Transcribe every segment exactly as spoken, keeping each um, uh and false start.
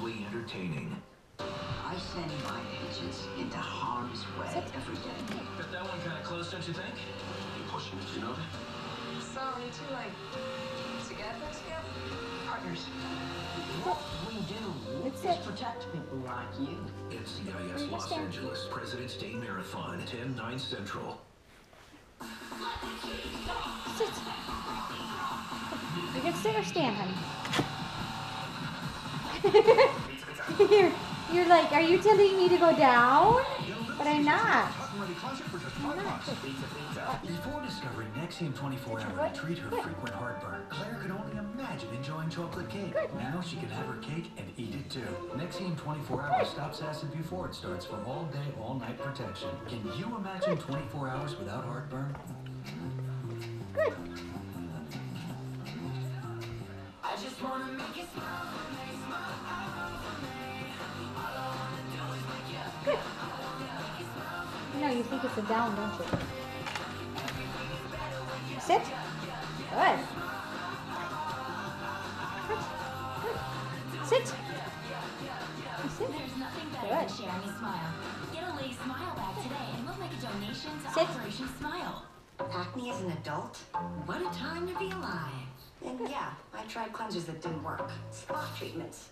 wildly entertaining. I send my agents into harm's way every day. But that one kind of close, don't you think? You pushing it, you know? Sorry, too late. Together, together. Partners. What we do It's is it. protect people like you. It's C I S Los Angeles President's Day Marathon, ten nine Central. Sit. You can sit or stand, honey. you're, you're like, are you telling me to go down? But I'm not. I'm not. Before discovering Nexium twenty-four hour to treat her frequent heartburn, Claire could only imagine enjoying chocolate cake. Good. Now she can have her cake and eat it too. Nexium twenty-four hour stops acid before it starts for all day, all night protection. Can you imagine twenty-four hours without heartburn? Good. I just wanna make you smile. Good. You know, you think it's a down, don't you? Sit. Good. Good. Good. Sit. Sit. There's nothing better Good. than sharing a smile. Get a Lay's Smile Bag today and we'll make a donation to Sit. Operation Smile. Acne as an adult? What a time to be alive. And yeah, I tried cleansers that didn't work. Spa treatments.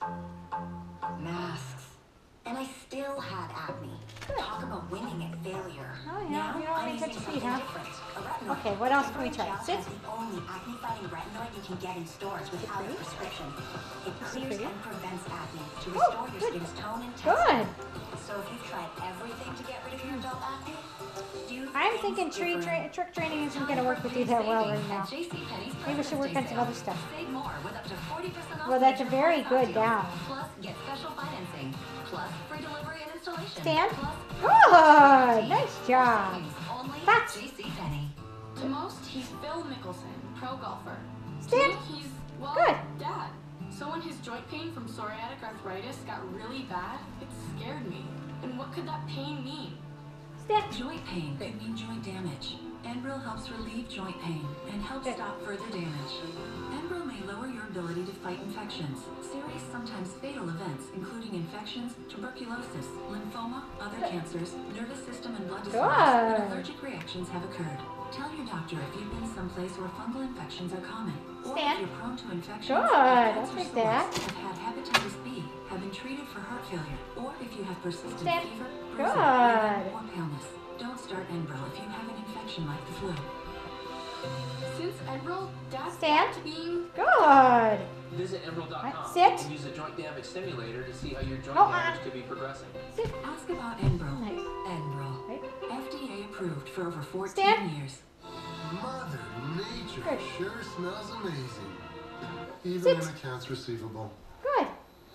Masks. And I still had acne. Talk about winning at failure. Oh, yeah, Now, you don't want I'm to touch using your feet, something huh? different. A retinoid. Okay, what else can we Retinoid try? gel Sit. has the only acne-fighting retinoid you can get in stores without a pretty? prescription. It it clears pretty? and prevents acne to Oh, restore your good. skin's tone and Good. texture. So if you've tried everything to get rid of your adult acne, do I'm things thinking tree different. tra trick training isn't going to work with you that well right now. Maybe we should work on some other stuff. Save more with up to forty percent off. Well, that's a major very costumes. good down. Plus, get special financing. Plus, free delivery and installation. Stand. Plus, Good. Nice job. only Fat. JCPenney. To most, he's Phil Mickelson, pro golfer. Stand. To me, he's, well, Good. dad. So when his joint pain from psoriatic arthritis got really bad, it scared me. And what could that pain mean? Stand. Joint pain could mean joint damage. Enbrel helps relieve joint pain and helps Good. stop further damage. Enbrel may lower your ability to fight infections, serious, sometimes fatal events, including infections, tuberculosis, lymphoma, other Good. cancers, nervous system and blood Good. disorders, and allergic reactions have occurred. Tell your doctor if you've been someplace where fungal infections are common, or Stand. if you're prone to infections, Good. have I'll cancer take sores, that. have had hepatitis B, have been treated for heart failure, or if you have persistent Stand. fever, Good. bruising, bleeding, or paleness. Don't start Enbrel if you have an infection like the flu. Since Enbrel, dad's Stand. back to being Good. Visit Enbrel dot com Sit. and use the joint damage simulator to see how your joint Oh, damage uh. could be progressing. Sit. Ask about Enbrel. Nice. Enbrel. Right. F D A approved for over fourteen Stand. years. Mother Nature Good. sure smells amazing. Even Sit. in accounts receivable. Good.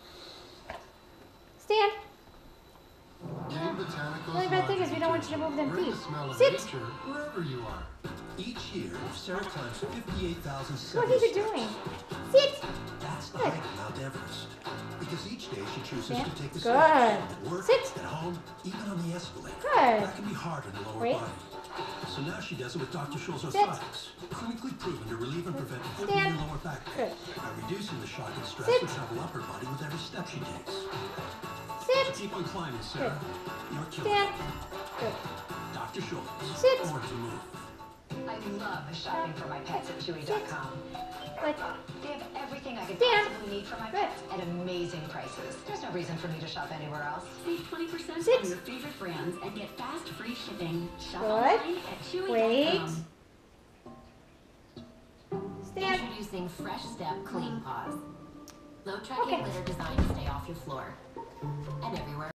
Stand. Game Botanicals The only bad thing is we don't want you to move them Bring feet. the smell of Sit. nature wherever you are. Each year, Sarah climbs fifty-eight thousand What are you doing? Sit. That's the Good. height of Mount Everest. Because each day she chooses Stand. to take the Good. stairs. At work, Sit. at home, even on the escalator. Good. That can be hard on the lower Wait. body. So now she does it with Doctor Scholl's Sit. orthotics. Clinically proven to relieve and prevent hurting Stand. your lower back Good. by reducing the shock and stress Sit. that travel up her body with every step she takes. So Sit. keep on climbing, Sarah. You're killing Stand. it. Good. Doctor Scholl's. Sit. Born to move. I love shopping for my pets at Chewy dot com. Good. They have everything I could Stand. possibly need for my Good. pets at amazing prices. There's no reason for me to shop anywhere else. Save twenty percent Sit. on your favorite brands and get fast free shipping. Shop Good. online at Chewy dot com. Wait. Stand. Introducing Fresh Step Clean Paws. Low tracking Okay. litter designed to stay off your floor and everywhere.